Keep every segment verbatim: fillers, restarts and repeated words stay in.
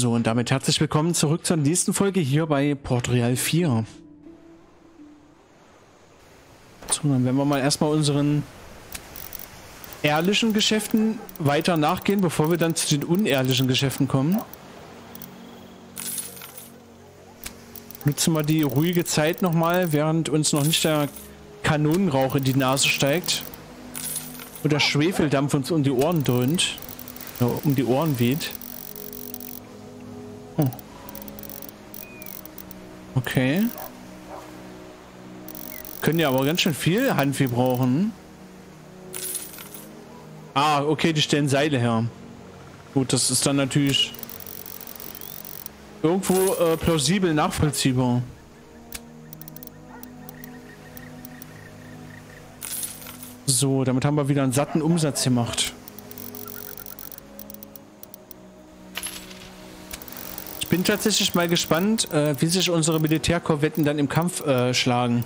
So, und damit herzlich willkommen zurück zur nächsten Folge hier bei Port Royal vier. So, dann werden wir mal erstmal unseren ehrlichen Geschäften weiter nachgehen, bevor wir dann zu den unehrlichen Geschäften kommen. Nutzen wir die ruhige Zeit nochmal, während uns noch nicht der Kanonenrauch in die Nase steigt und der Schwefeldampf uns um die Ohren dröhnt, ja, um die Ohren weht. Oh. Okay. Können ja aber ganz schön viel Hanfi brauchen. Ah, okay, die stellen Seile her. Gut, das ist dann natürlich irgendwo äh, plausibel nachvollziehbar. So, damit haben wir wieder einen satten Umsatz gemacht. Ich bin tatsächlich mal gespannt, äh, wie sich unsere Militärkorvetten dann im Kampf äh, schlagen.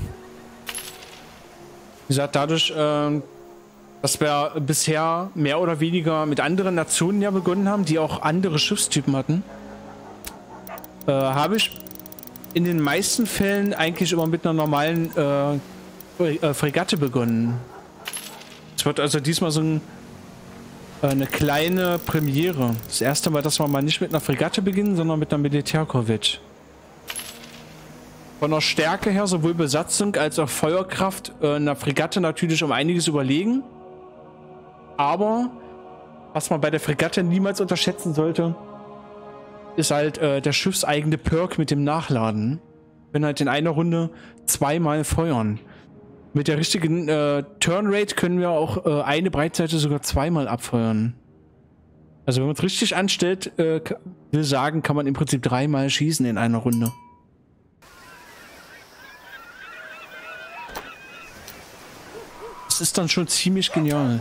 Wie gesagt, dadurch, äh, dass wir bisher mehr oder weniger mit anderen Nationen ja begonnen haben, die auch andere Schiffstypen hatten, äh, habe ich in den meisten Fällen eigentlich immer mit einer normalen äh, Fregatte begonnen. Es wird also diesmal so ein, äh, eine kleine Premiere. Das erste Mal, dass wir mal nicht mit einer Fregatte beginnen, sondern mit einer Militärkorvette. Von der Stärke her, sowohl Besatzung als auch Feuerkraft, äh, einer Fregatte natürlich um einiges überlegen. Aber was man bei der Fregatte niemals unterschätzen sollte, ist halt äh, der schiffseigene Perk mit dem Nachladen. Wir können halt in einer Runde zweimal feuern. Mit der richtigen äh, Turnrate können wir auch äh, eine Breitseite sogar zweimal abfeuern. Also wenn man es richtig anstellt, äh, will sagen, kann man im Prinzip dreimal schießen in einer Runde. Das ist dann schon ziemlich genial.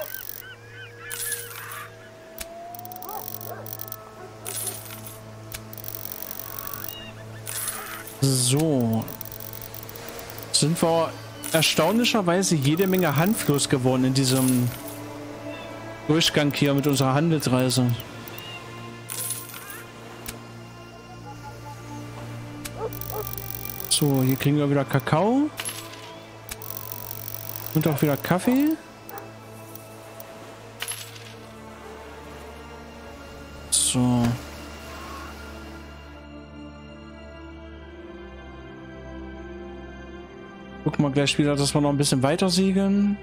So. Sind wir erstaunlicherweise jede Menge handlos geworden in diesem Durchgang hier mit unserer Handelsreise. So, hier kriegen wir wieder Kakao. Und auch wieder Kaffee. So. Gucken wir gleich wieder, dass wir noch ein bisschen weiter segeln.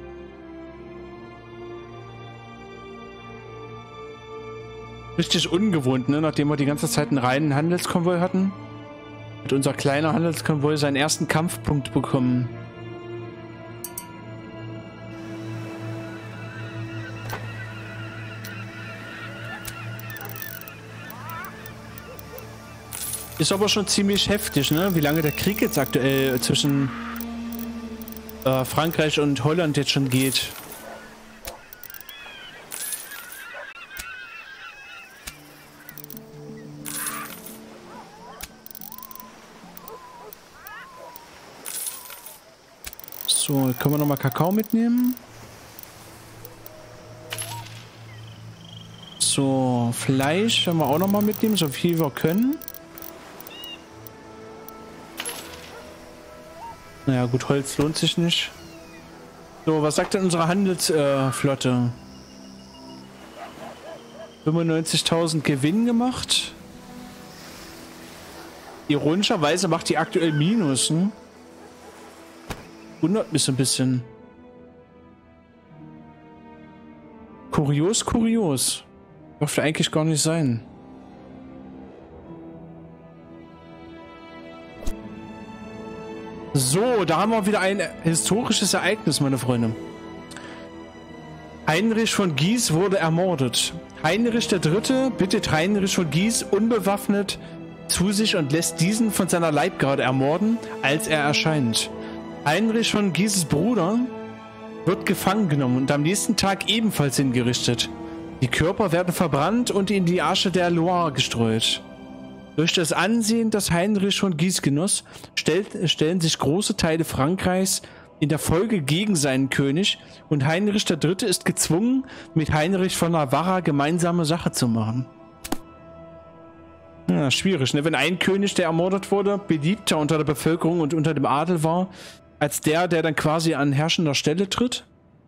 Richtig ungewohnt, ne? Nachdem wir die ganze Zeit einen reinen Handelskonvoi hatten. Hat unser kleiner Handelskonvoi seinen ersten Kampfpunkt bekommen. Ist aber schon ziemlich heftig, ne? Wie lange der Krieg jetzt aktuell zwischen äh, Frankreich und Holland jetzt schon geht. So, können wir nochmal Kakao mitnehmen. So, Fleisch werden wir auch nochmal mitnehmen, so viel wir können. Naja gut, Holz lohnt sich nicht. So, was sagt denn unsere Handelsflotte? Äh, fünfundneunzigtausend Gewinn gemacht. Ironischerweise macht die aktuell Minus, hm? Wundert mich so ein bisschen. Kurios, kurios. Dürfte eigentlich gar nicht sein. So, da haben wir wieder ein historisches Ereignis, meine Freunde. Heinrich von Guise wurde ermordet. Heinrich der Dritte bittet Heinrich von Guise unbewaffnet zu sich und lässt diesen von seiner Leibgarde ermorden, als er erscheint. Heinrich von Guises Bruder wird gefangen genommen und am nächsten Tag ebenfalls hingerichtet. Die Körper werden verbrannt und in die Asche der Loire gestreut. Durch das Ansehen, das Heinrich von Guise genoss, stellt, stellen sich große Teile Frankreichs in der Folge gegen seinen König und Heinrich der Dritte ist gezwungen, mit Heinrich von Navarra gemeinsame Sache zu machen. Ja, schwierig, ne? Wenn ein König, der ermordet wurde, beliebter unter der Bevölkerung und unter dem Adel war, als der, der dann quasi an herrschender Stelle tritt.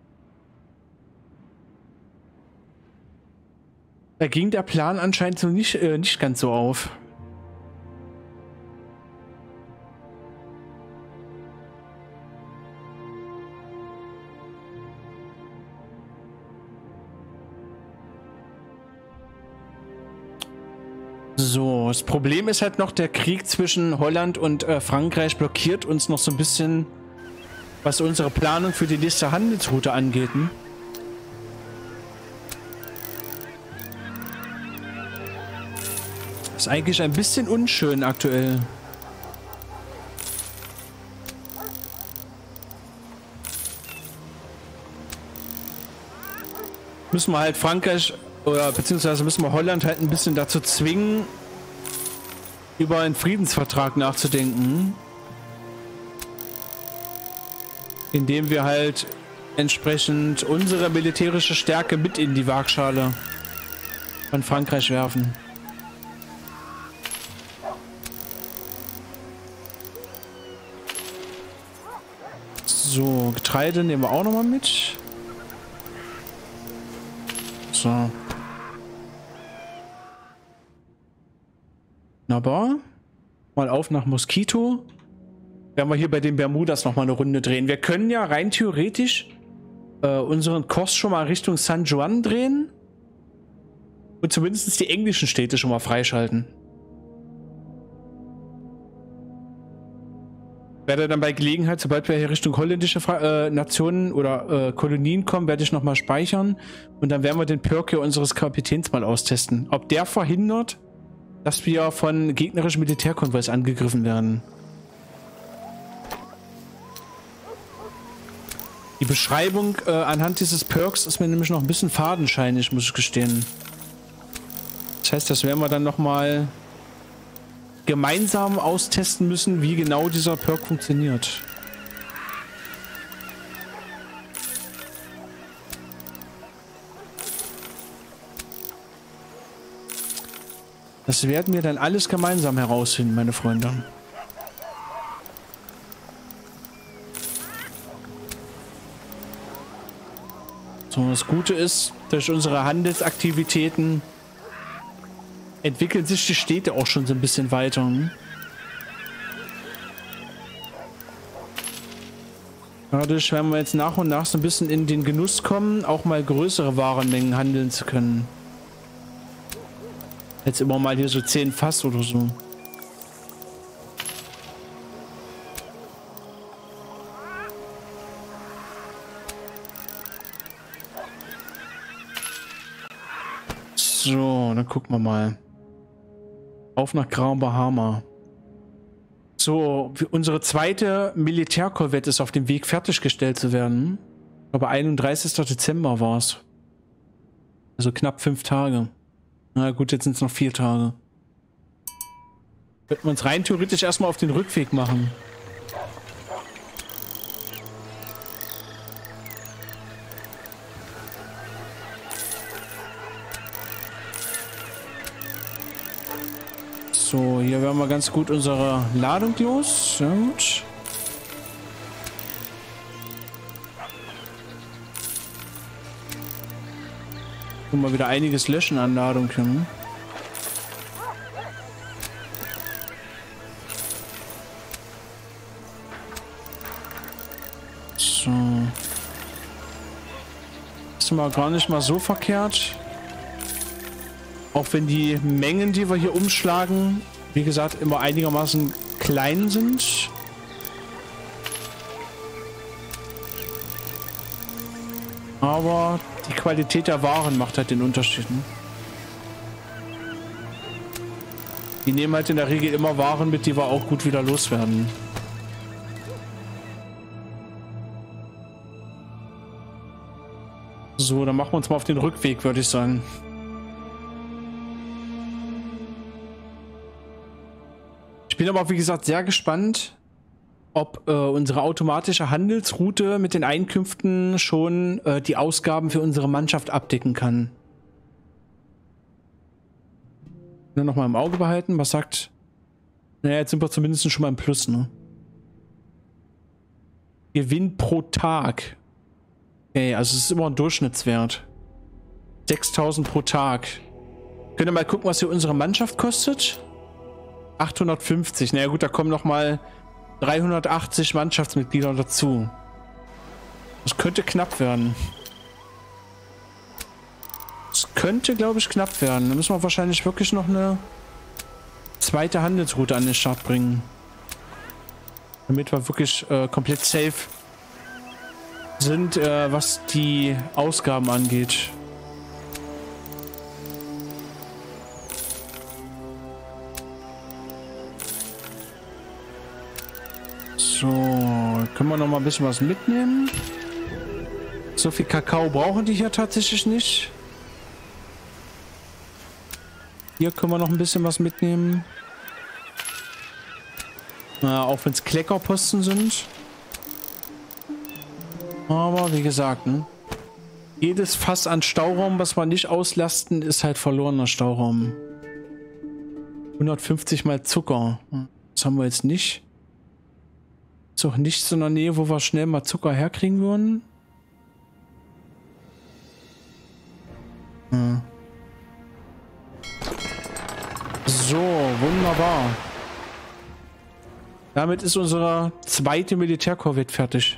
Da ging der Plan anscheinend so nicht, äh, nicht ganz so auf. So, das Problem ist halt noch, der Krieg zwischen Holland und äh, Frankreich blockiert uns noch so ein bisschen, was unsere Planung für die nächste Handelsroute angeht. Hm? Ist eigentlich ein bisschen unschön aktuell. Müssen wir halt Frankreich oder beziehungsweise müssen wir Holland halt ein bisschen dazu zwingen, über einen Friedensvertrag nachzudenken. Indem wir halt entsprechend unsere militärische Stärke mit in die Waagschale von Frankreich werfen. So, Getreide nehmen wir auch nochmal mit. So. Aber mal auf nach Mosquito. Werden wir hier bei den Bermudas nochmal eine Runde drehen. Wir können ja rein theoretisch äh, unseren Kurs schon mal Richtung San Juan drehen. Und zumindest die englischen Städte schon mal freischalten. Werde dann bei Gelegenheit, sobald wir hier Richtung holländische Fra äh, Nationen oder äh, Kolonien kommen, werde ich nochmal speichern. Und dann werden wir den Perk hier unseres Kapitäns mal austesten. Ob der verhindert, dass wir von gegnerischen Militärkonvois angegriffen werden. Die Beschreibung äh, anhand dieses Perks ist mir nämlich noch ein bisschen fadenscheinig, muss ich gestehen. Das heißt, das werden wir dann nochmal gemeinsam austesten müssen, wie genau dieser Perk funktioniert. Das werden wir dann alles gemeinsam herausfinden, meine Freunde. So, das Gute ist, durch unsere Handelsaktivitäten entwickeln sich die Städte auch schon so ein bisschen weiter. Hm? Dadurch werden wir jetzt nach und nach so ein bisschen in den Genuss kommen, auch mal größere Warenmengen handeln zu können. Jetzt immer mal hier so zehn Fass oder so. So, dann gucken wir mal. Auf nach Grand Bahama. So, unsere zweite Militärkorvette ist auf dem Weg, fertiggestellt zu werden. Aber einunddreißigster Dezember war es. Also knapp fünf Tage. Na gut, jetzt sind es noch vier Tage. Könnten wir uns rein theoretisch erstmal auf den Rückweg machen. So, hier werden wir ganz gut unsere Ladung los. Sehr gut. Und mal wieder einiges löschen an Ladung können. So. Ist mal gar nicht mal so verkehrt. Auch wenn die Mengen, die wir hier umschlagen, wie gesagt, immer einigermaßen klein sind. Aber die Qualität der Waren macht halt den Unterschied. Ne? Die nehmen halt in der Regel immer Waren mit, die wir auch gut wieder loswerden. So, dann machen wir uns mal auf den Rückweg, würde ich sagen. Ich bin aber, wie gesagt, sehr gespannt, ob äh, unsere automatische Handelsroute mit den Einkünften schon äh, die Ausgaben für unsere Mannschaft abdecken kann. Nur noch mal im Auge behalten. Was sagt... Naja, jetzt sind wir zumindest schon mal im Plus, ne? Gewinn pro Tag. Okay, also es ist immer ein Durchschnittswert. sechstausend pro Tag. Könnt ihr mal gucken, was hier unsere Mannschaft kostet? achthundertfünfzig. Naja gut, da kommen noch mal dreihundertachtzig Mannschaftsmitglieder dazu. Das könnte knapp werden. Das könnte, glaube ich, knapp werden. Da müssen wir wahrscheinlich wirklich noch eine zweite Handelsroute an den Start bringen. Damit wir wirklich äh, komplett safe sind, äh, was die Ausgaben angeht. So, können wir noch mal ein bisschen was mitnehmen. So viel Kakao brauchen die hier tatsächlich nicht. Hier können wir noch ein bisschen was mitnehmen. Na, auch wenn es Kleckerposten sind. Aber wie gesagt, ne? Jedes Fass an Stauraum, was wir nicht auslasten, ist halt verlorener Stauraum. hundertfünfzig mal Zucker. Das haben wir jetzt nicht. Ist auch nichts in der Nähe, wo wir schnell mal Zucker herkriegen würden. Hm. So, wunderbar. Damit ist unsere zweite Militärkorvette fertig.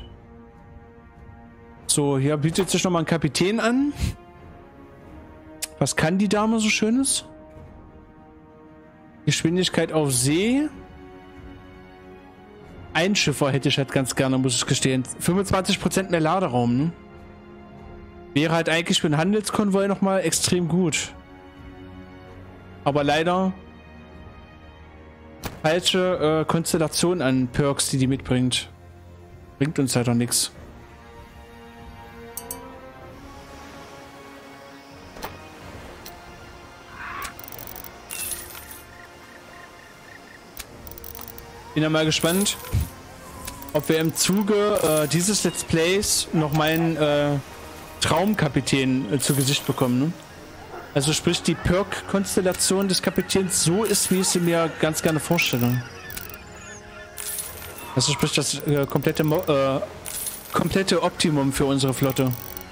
So, hier bietet sich nochmal ein Kapitän an. Was kann die Dame so Schönes? Geschwindigkeit auf See. Einschiffer hätte ich halt ganz gerne, muss ich gestehen. fünfundzwanzig Prozent mehr Laderaum, ne? Wäre halt eigentlich für einen Handelskonvoi nochmal extrem gut. Aber leider falsche äh, Konstellation an Perks, die die mitbringt. Bringt uns halt auch nichts. Bin ja mal gespannt, ob wir im Zuge äh, dieses Let's Plays noch meinen äh, Traumkapitän äh, zu Gesicht bekommen. Ne? Also sprich die Perk-Konstellation des Kapitäns so ist, wie ich sie mir ganz gerne vorstelle. Also sprich das äh, komplette, Mo äh, komplette Optimum für unsere Flotte.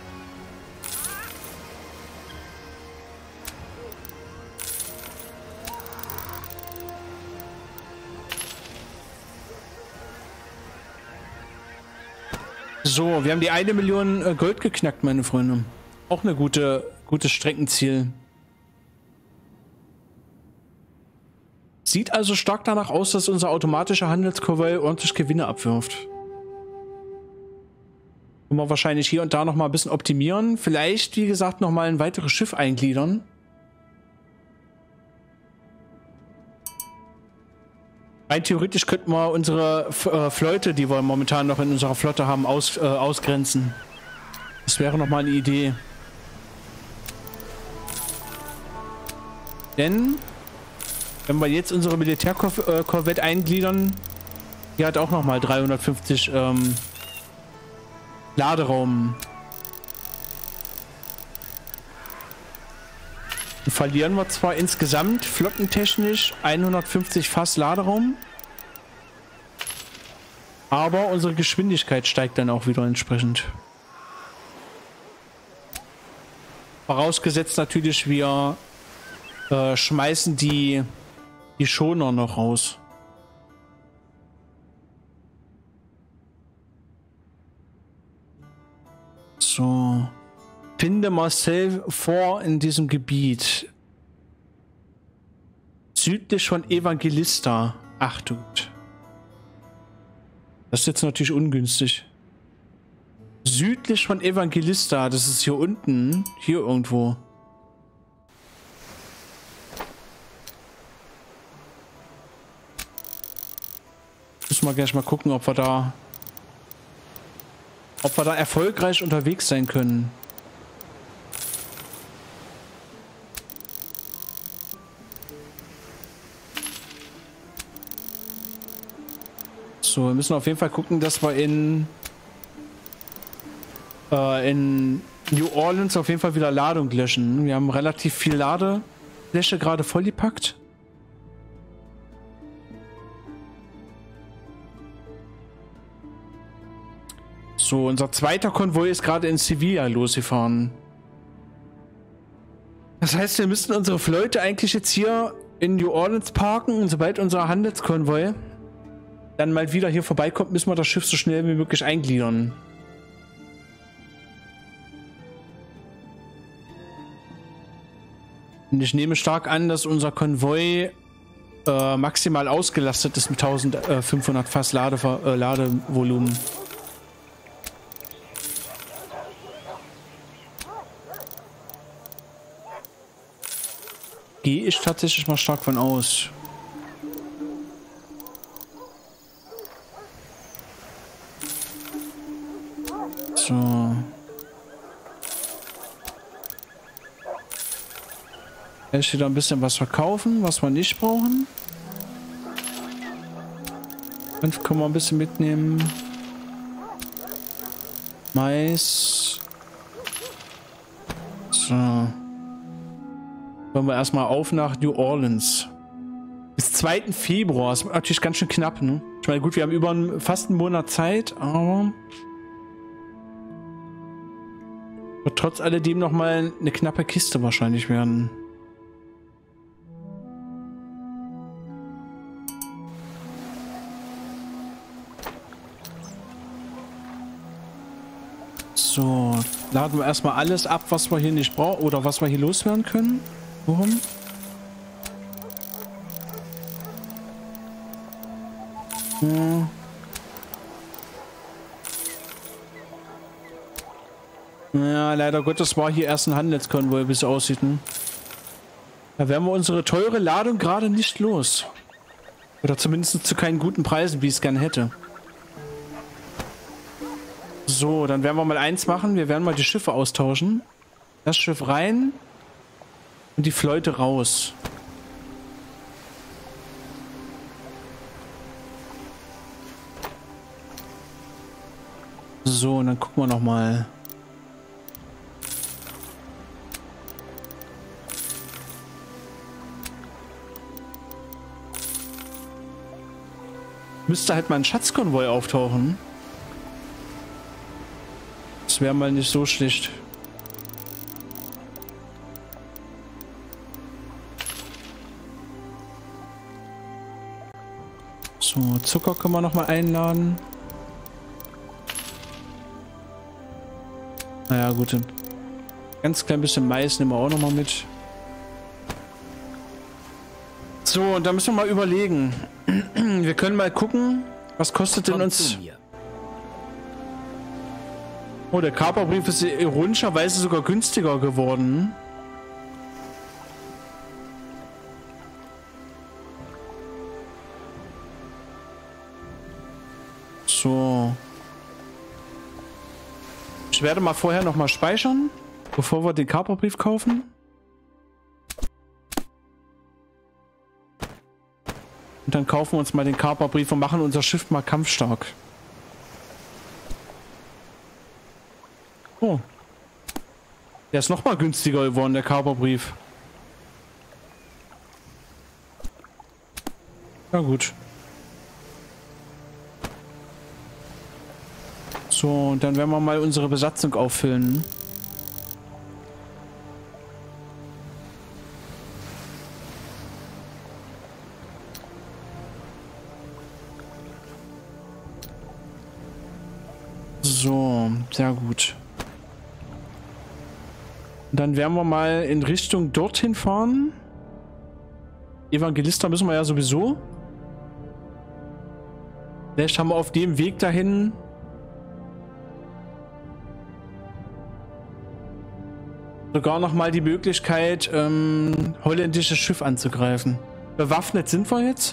So, wir haben die eine Million äh, Gold geknackt, meine Freunde. Auch eine gute, gutes Streckenziel. Sieht also stark danach aus, dass unser automatischer Handelskonvoi ordentlich Gewinne abwirft. Können wir wahrscheinlich hier und da noch mal ein bisschen optimieren. Vielleicht, wie gesagt, noch mal ein weiteres Schiff eingliedern. Rein theoretisch könnten wir unsere äh, Flotte, die wir momentan noch in unserer Flotte haben, aus, äh, ausgrenzen. Das wäre noch mal eine Idee. Denn, wenn wir jetzt unsere Militärkorvette eingliedern, die hat auch noch mal dreihundertfünfzig ähm, Laderaum. Und verlieren wir zwar insgesamt flottentechnisch hundertfünfzig Fass Laderaum, aber unsere Geschwindigkeit steigt dann auch wieder entsprechend. Vorausgesetzt natürlich, wir äh, schmeißen die, die Schoner noch raus. So. Finde Marcel vor in diesem Gebiet. Südlich von Evangelista. Ach du. Das ist jetzt natürlich ungünstig. Südlich von Evangelista. Das ist hier unten. Hier irgendwo. Müssen wir gleich mal gucken, ob wir da... Ob wir da erfolgreich unterwegs sein können. So, wir müssen auf jeden Fall gucken, dass wir in äh, in New Orleans auf jeden Fall wieder Ladung löschen. Wir haben relativ viel Lade Fläche gerade vollgepackt. So, unser zweiter Konvoi ist gerade in Sevilla losgefahren. Das heißt, wir müssten unsere Flotte eigentlich jetzt hier in New Orleans parken und sobald unser Handelskonvoi dann mal wieder hier vorbeikommt, müssen wir das Schiff so schnell wie möglich eingliedern. Und ich nehme stark an, dass unser Konvoi äh, maximal ausgelastet ist mit eintausendfünfhundert Fass Lade, äh, Ladevolumen. Gehe ich tatsächlich mal stark von aus. So. Jetzt wieder ein bisschen was verkaufen, was wir nicht brauchen. fünf können wir ein bisschen mitnehmen. Mais. So. Wollen wir erstmal auf nach New Orleans. Bis zweiten Februar. Das ist natürlich ganz schön knapp, ne? Ich meine, gut, wir haben über einen, fast einen Monat Zeit, aber wird trotz alledem nochmal eine knappe Kiste wahrscheinlich werden. So, laden wir erstmal alles ab, was wir hier nicht brauchen oder was wir hier loswerden können. Warum? Hm. Ja, leider Gottes war hier erst ein Handelskonvoi, wie es aussieht. Ne? Da werden wir unsere teure Ladung gerade nicht los. Oder zumindest zu keinen guten Preisen, wie ich es gerne hätte. So, dann werden wir mal eins machen. Wir werden mal die Schiffe austauschen. Das Schiff rein und die Flotte raus. So, und dann gucken wir noch mal. Müsste halt mal ein Schatzkonvoi auftauchen. Das wäre mal nicht so schlecht. So, Zucker können wir noch mal einladen. Naja, gut. Ganz klein bisschen Mais nehmen wir auch noch mal mit. So, und da müssen wir mal überlegen. Wir können mal gucken, was kostet denn uns... Oh, der Kaperbrief ist ironischerweise sogar günstiger geworden. So. Ich werde mal vorher noch mal speichern, bevor wir den Kaperbrief kaufen. Und dann kaufen wir uns mal den Kaperbrief und machen unser Schiff mal kampfstark. Oh. Der ist noch mal günstiger geworden, der Kaperbrief. Ja gut. So, und dann werden wir mal unsere Besatzung auffüllen. So, sehr gut. Dann werden wir mal in Richtung dorthin fahren. Evangelista müssen wir ja sowieso. Vielleicht haben wir auf dem Weg dahin sogar noch mal die Möglichkeit, ähm, holländisches Schiff anzugreifen. Bewaffnet sind wir jetzt.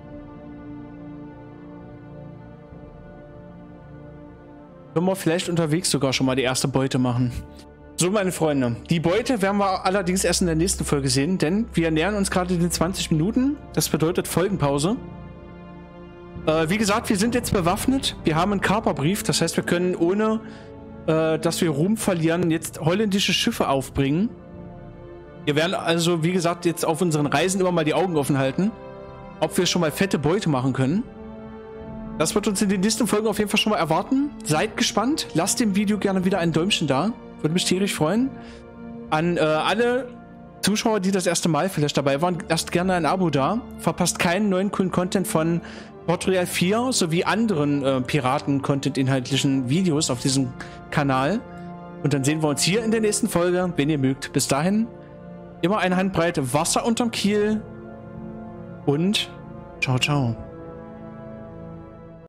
Können wir vielleicht unterwegs sogar schon mal die erste Beute machen. So, meine Freunde, die Beute werden wir allerdings erst in der nächsten Folge sehen, denn wir nähern uns gerade den zwanzig Minuten. Das bedeutet Folgenpause. Äh, wie gesagt, wir sind jetzt bewaffnet. Wir haben einen Kaperbrief, das heißt, wir können ohne, äh, dass wir Ruhm verlieren, jetzt holländische Schiffe aufbringen. Wir werden also, wie gesagt, jetzt auf unseren Reisen immer mal die Augen offen halten, ob wir schon mal fette Beute machen können. Das wird uns in den nächsten Folgen auf jeden Fall schon mal erwarten. Seid gespannt. Lasst dem Video gerne wieder ein Däumchen da. Würde mich tierisch freuen. An äh, alle Zuschauer, die das erste Mal vielleicht dabei waren, lasst gerne ein Abo da. Verpasst keinen neuen coolen Content von Port Royal vier sowie anderen äh, Piraten-Content-inhaltlichen Videos auf diesem Kanal. Und dann sehen wir uns hier in der nächsten Folge, wenn ihr mögt. Bis dahin, immer eine Handbreite Wasser unterm Kiel und ciao, ciao.